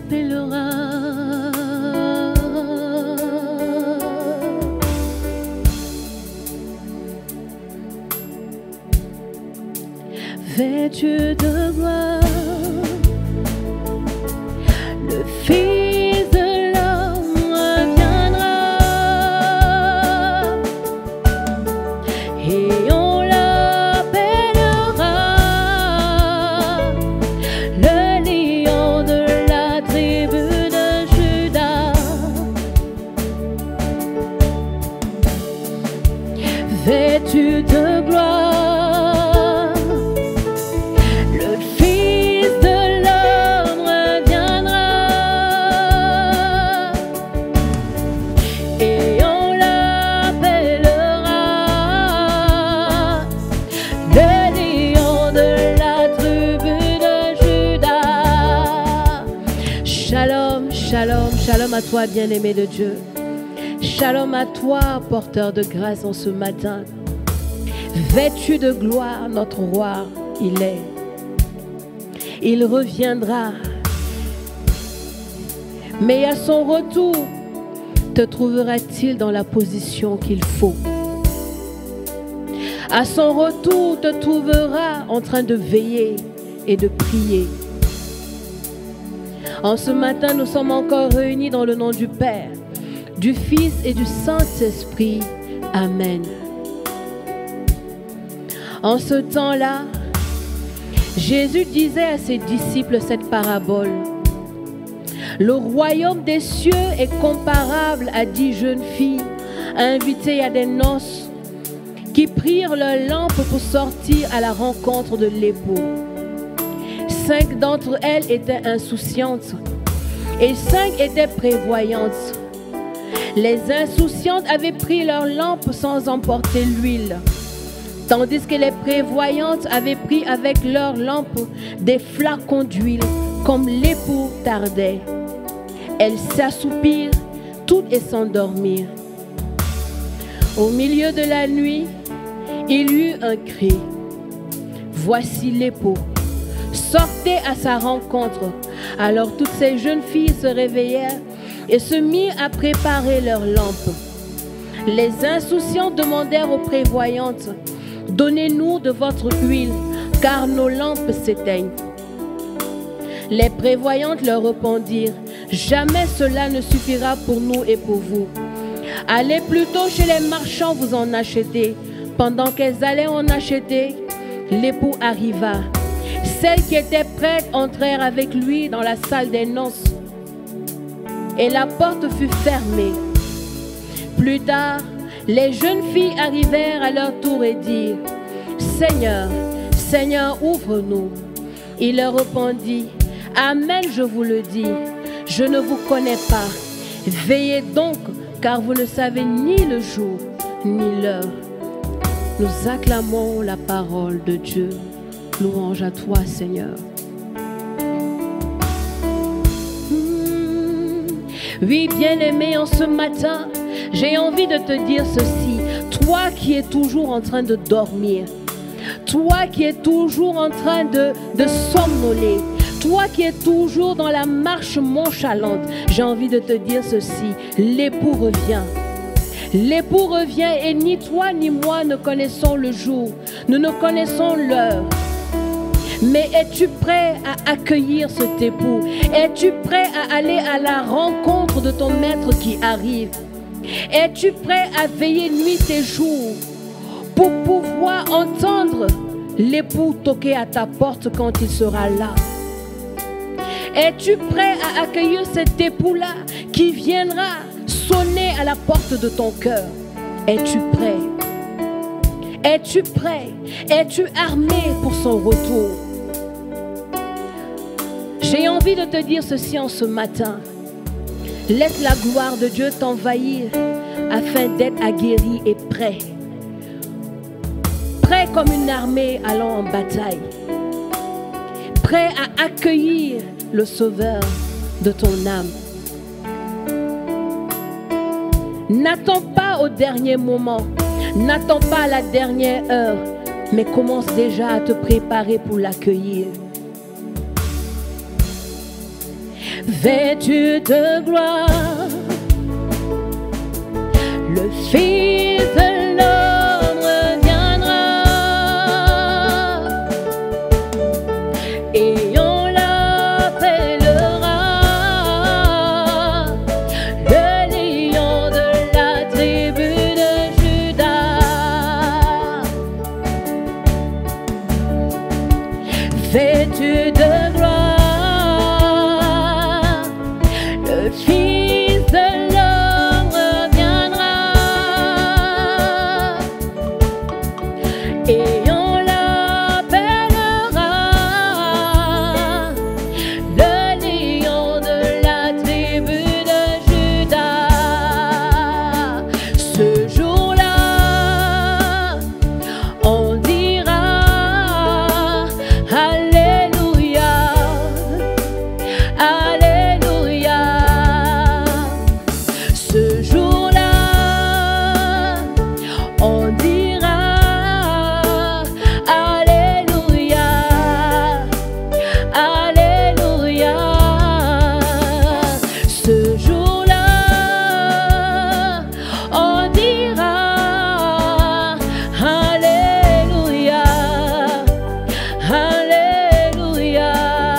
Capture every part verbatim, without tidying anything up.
appellera. Vêtu de gloire, le Fils de l'homme viendra et on l'appellera le lion de la tribu de Juda. Vêtu de gloire, Shalom, shalom à toi, bien-aimé de Dieu. Shalom à toi, porteur de grâce en ce matin. Vêtu de gloire, notre roi, il est. Il reviendra. Mais à son retour, te trouvera-t-il dans la position qu'il faut? À son retour, te trouvera en train de veiller et de prier. En ce matin, nous sommes encore réunis dans le nom du Père, du Fils et du Saint-Esprit. Amen. En ce temps-là, Jésus disait à ses disciples cette parabole. Le royaume des cieux est comparable à dix jeunes filles invitées à des noces qui prirent leur lampe pour sortir à la rencontre de l'époux. Cinq d'entre elles étaient insouciantes et cinq étaient prévoyantes. Les insouciantes avaient pris leur lampe sans emporter l'huile, tandis que les prévoyantes avaient pris avec leur lampe des flacons d'huile, comme l'époux tardait. Elles s'assoupirent toutes et s'endormirent. Au milieu de la nuit, il y eut un cri. Voici l'époux. Sortez à sa rencontre. Alors toutes ces jeunes filles se réveillèrent et se mirent à préparer leurs lampes. Les insouciants demandèrent aux prévoyantes, donnez-nous de votre huile, car nos lampes s'éteignent. Les prévoyantes leur répondirent, jamais cela ne suffira pour nous et pour vous. Allez plutôt chez les marchands vous en acheter. Pendant qu'elles allaient en acheter, l'époux arriva. Celles qui étaient prêtes entrèrent avec lui dans la salle des noces. Et la porte fut fermée. Plus tard, les jeunes filles arrivèrent à leur tour et dirent, Seigneur, Seigneur, ouvre-nous. Il leur répondit, Amen, je vous le dis, je ne vous connais pas. Veillez donc, car vous ne savez ni le jour, ni l'heure. Nous acclamons la parole de Dieu. Louange à toi, Seigneur. Mmh. Oui, bien-aimé, en ce matin, j'ai envie de te dire ceci. Toi qui es toujours en train de dormir, toi qui es toujours en train de, de somnoler, toi qui es toujours dans la marche nonchalante, j'ai envie de te dire ceci. L'époux revient. L'époux revient et ni toi ni moi ne connaissons le jour. Nous ne connaissons l'heure. Mais es-tu prêt à accueillir cet époux? Es-tu prêt à aller à la rencontre de ton maître qui arrive? Es-tu prêt à veiller nuit et jour pour pouvoir entendre l'époux toquer à ta porte quand il sera là? Es-tu prêt à accueillir cet époux-là qui viendra sonner à la porte de ton cœur? Es-tu prêt? Es-tu prêt? Es-tu armé pour son retour? J'ai envie de te dire ceci en ce matin. Laisse la gloire de Dieu t'envahir afin d'être aguerri et prêt. Prêt comme une armée allant en bataille. Prêt à accueillir le Sauveur de ton âme. N'attends pas au dernier moment. N'attends pas à la dernière heure. Mais commence déjà à te préparer pour l'accueillir. vêtu de gloire, le Fils de l'homme reviendra et on l'appellera le lion de la tribu de Judas. Vêtu de gloire, le Fils de l'homme reviendra et on l'appellera le lion de la tribu de Judas. Ce jour-là, on dira Alléluia, Alléluia. Ce jour-là, on dira Alléluia, Alléluia. Ce jour-là, on dira Alléluia, Alléluia.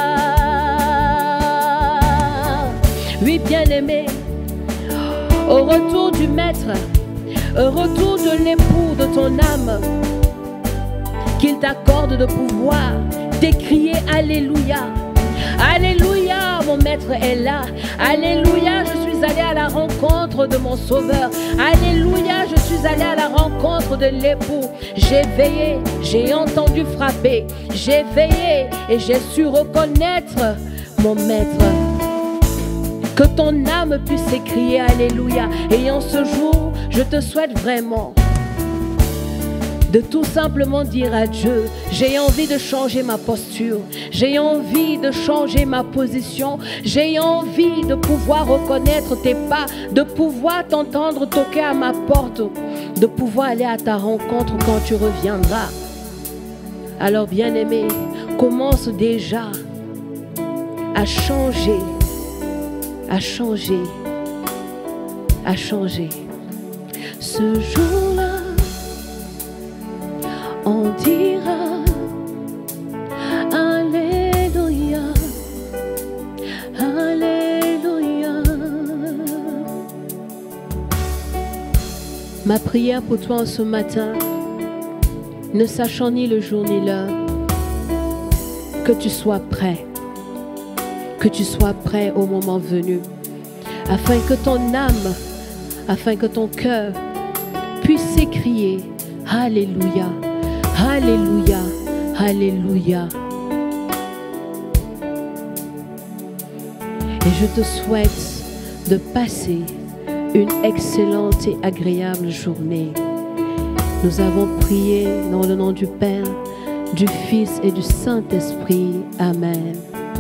Oui, bien-aimé, au retour du Maître, au retour de l'époux de ton âme, qu'il t'accorde de pouvoir décrier Alléluia. Alléluia, mon Maître est là. Alléluia, je suis allé à la rencontre de mon Sauveur. Alléluia, je suis allé à la rencontre de l'époux. J'ai veillé, j'ai entendu frapper. J'ai veillé et j'ai su reconnaître mon Maître. Que ton âme puisse s'écrier Alléluia. Et en ce jour, je te souhaite vraiment de tout simplement dire à Dieu, j'ai envie de changer ma posture, j'ai envie de changer ma position, j'ai envie de pouvoir reconnaître tes pas, de pouvoir t'entendre toquer à ma porte, de pouvoir aller à ta rencontre quand tu reviendras. Alors bien-aimé, commence déjà à changer, à changer, à changer. Ce jour-là, on dira Alléluia, Alléluia. Ma prière pour toi en ce matin, ne sachant ni le jour ni l'heure, que tu sois prêt, que tu sois prêt au moment venu, afin que ton âme, afin que ton cœur puisse s'écrier Alléluia, Alléluia, Alléluia. Et je te souhaite de passer une excellente et agréable journée. Nous avons prié dans le nom du Père, du Fils et du Saint-Esprit. Amen.